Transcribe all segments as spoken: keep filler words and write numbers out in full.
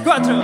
cuatro.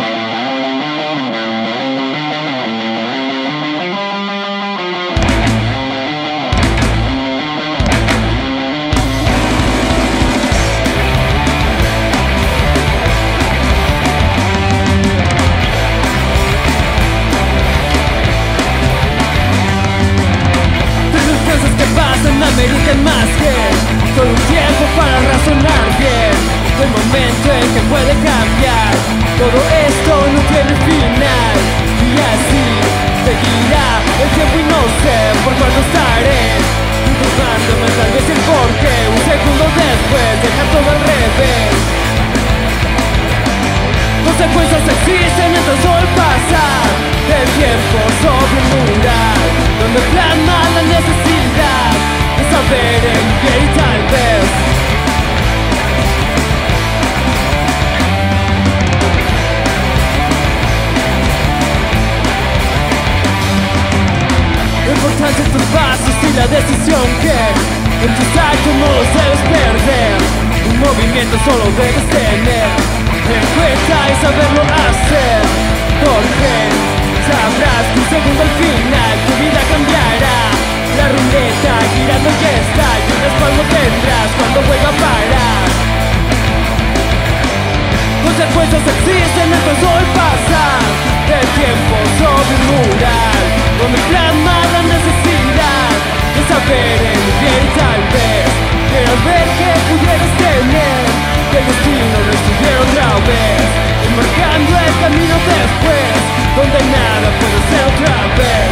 American Masker, con un tiempo para razonar bien el momento en que puede cambiar. Todo esto no tiene final y así seguirá el tiempo y no sé por cuándo estaré preguntándome tal vez el porqué. Un segundo después deja todo al revés. Consecuencias existen en tan solo pasar el tiempo sobre un mural donde plasma la necesidad de saber en qué y tal vez. Lo importante es tus pasos y la decisión que en tus actos no los debes perder. Un movimiento solo debes tener en cuenta y saberlo hacer, porque sabrás que un segundo al final tu vida cambiará. La ruleta girando ya está y un respaldo tendrás cuando vuelva a parar. Consecuencias existen en tan solo pasar el tiempo sobre un mural donde plasma la necesidad de saber en qué y tal vez quieras ver que pudieras tener, que el destino no estuviera otra vez marcando el camino después donde nada puede ser otra vez.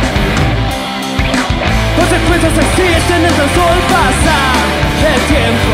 Existen en tan solo pasar el tiempo